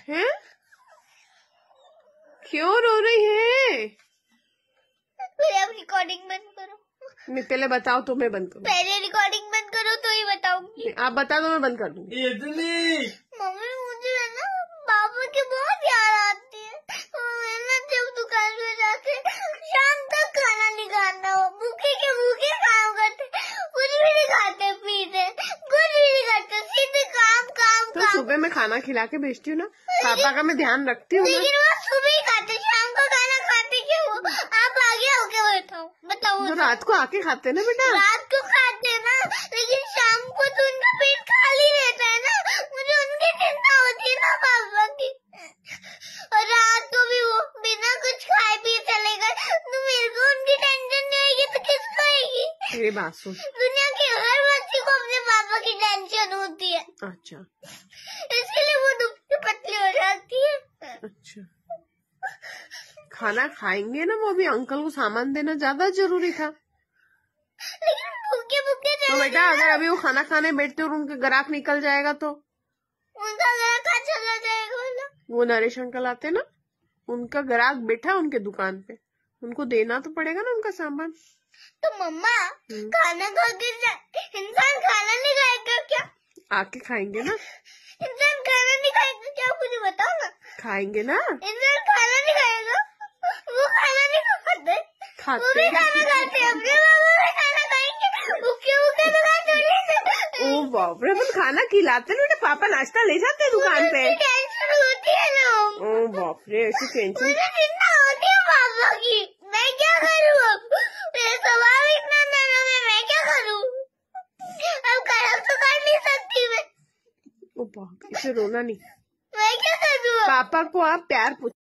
हैं? क्यों रो रही है? पहले आप रिकॉर्डिंग बंद करो। मैं पहले बताओ तो मैं बंद करूँ। पहले रिकॉर्डिंग बंद करो तो ही बताऊंगी। आप बता दो मैं बंद कर दूंगी। मम्मी मुझे है ना पापा की बहुत याद आती है। मैं ना जब दुकान में जाके शाम तक खाना नहीं खाता हूँ, भूखे के भूखे काम करते, कुछ भी नहीं खाते पीते, कुछ भी नहीं करते, सीधे काम काम तो काम। सुबह मैं खाना खिला के भेजती हूँ ना, पापा का मैं ध्यान रखती हूँ। लेकिन वो सुबह ही खाते, शाम को खाना खाते क्यों? आप आगे होके बैठाओ, बताओ। तो रात को आके खाते ना बेटा। रात को खाते ना, लेकिन शाम को तो उनका पेट खाली रहता है ना, मुझे उनकी चिंता होती है ना पापा की। और रात को भी वो बिना कुछ खाए पिए चले गए तो मेरे को उनकी टेंशन नहीं आएगी तो किसको आएगी? मेरी बात सुन। दुनिया की हर बच्ची को अपने पापा की टेंशन होती है। अच्छा, इसके लिए वो दुबली पतली हो जाती है। अच्छा। खाना खाएंगे ना, वो भी अंकल को सामान देना ज्यादा जरूरी था। लेकिन भूखे भूखे तो बेटा अगर अभी वो खाना खाने बैठते और उनके ग्राहक निकल जाएगा तो उनका घर कहाँ चला जाएगा? वो नरेश अंकल आते ना, उनका ग्राहक बैठा उनके दुकान पे, उनको देना तो पड़ेगा ना उनका सामान। तो मम्मा खाना खा के इंसान खाना नहीं खाएगा क्या? आके खाएंगे ना। इंसान खाना नहीं खाएगा क्या? मुझे बताओ ना। खाएंगे ना। इंसान खाना नहीं खाएगा? वो खाना नहीं खाते, वो भी खाना खाते, अपने बाबा भी खाना खाएंगे, भूखे भूखे दुकान छोड़ेंगे। ओ बाप रे, अपन खाना खिलाते ना बेटा, पापा नाश्ता ले जाते दुकान पे। टेंशन होती है ना। ओ बाप रे, ऐसी टेंशन। मुझे चिंता होती है पापा की, मैं क्या करूँ अब? मेरा स्वभाव इतना नरम है, मैं क्या करूँ? अब खराब तो कर नहीं सकती मैं। ओ बाप, इसे रोना नहीं। मैं क्या करूँ? पापा को आप प्यार